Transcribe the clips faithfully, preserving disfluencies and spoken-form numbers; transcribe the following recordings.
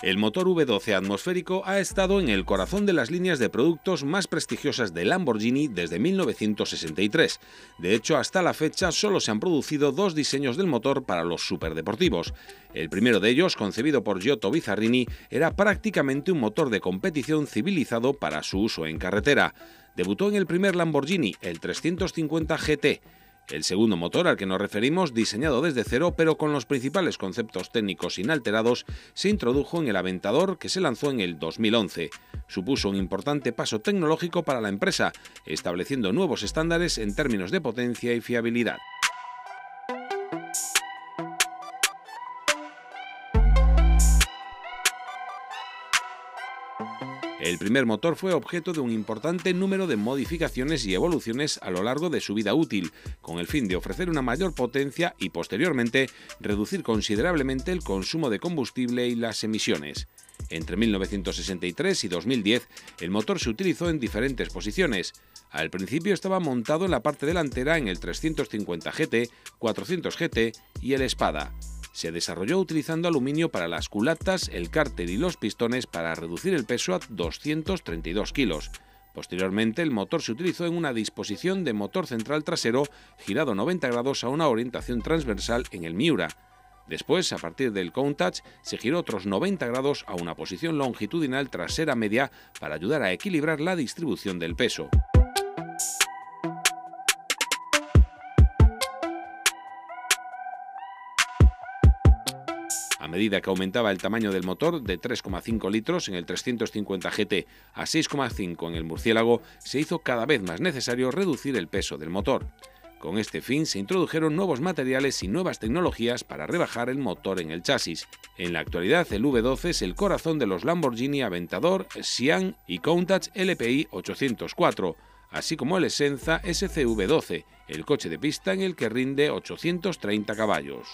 El motor V doce atmosférico ha estado en el corazón de las líneas de productos más prestigiosas de Lamborghini desde mil novecientos sesenta y tres. De hecho, hasta la fecha solo se han producido dos diseños del motor para los superdeportivos. El primero de ellos, concebido por Giotto Bizarrini, era prácticamente un motor de competición civilizado para su uso en carretera. Debutó en el primer Lamborghini, el trescientos cincuenta G T. El segundo motor al que nos referimos, diseñado desde cero pero con los principales conceptos técnicos inalterados, se introdujo en el Aventador, que se lanzó en el dos mil once. Supuso un importante paso tecnológico para la empresa, estableciendo nuevos estándares en términos de potencia y fiabilidad. El primer motor fue objeto de un importante número de modificaciones y evoluciones a lo largo de su vida útil, con el fin de ofrecer una mayor potencia y, posteriormente, reducir considerablemente el consumo de combustible y las emisiones. Entre mil novecientos sesenta y tres y dos mil diez, el motor se utilizó en diferentes posiciones. Al principio estaba montado en la parte delantera en el trescientos cincuenta G T, cuatrocientos G T y el Spada. Se desarrolló utilizando aluminio para las culatas, el cárter y los pistones para reducir el peso a doscientos treinta y dos kilos. Posteriormente, el motor se utilizó en una disposición de motor central trasero girado noventa grados a una orientación transversal en el Miura. Después, a partir del Countach, se giró otros noventa grados a una posición longitudinal trasera media para ayudar a equilibrar la distribución del peso. A medida que aumentaba el tamaño del motor, de tres coma cinco litros en el trescientos cincuenta G T a seis coma cinco en el Murciélago, se hizo cada vez más necesario reducir el peso del motor. Con este fin se introdujeron nuevos materiales y nuevas tecnologías para rebajar el motor en el chasis. En la actualidad, el V doce es el corazón de los Lamborghini Aventador, Sián y Countach L P I ochocientos cuatro, así como el Essenza S C V doce, el coche de pista en el que rinde ochocientos treinta caballos.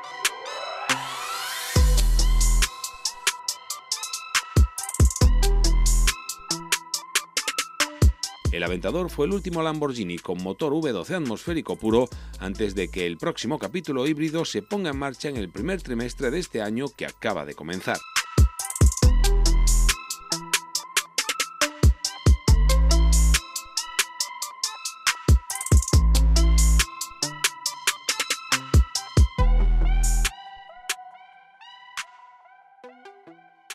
El Aventador fue el último Lamborghini con motor V doce atmosférico puro antes de que el próximo capítulo híbrido se ponga en marcha en el primer trimestre de este año que acaba de comenzar.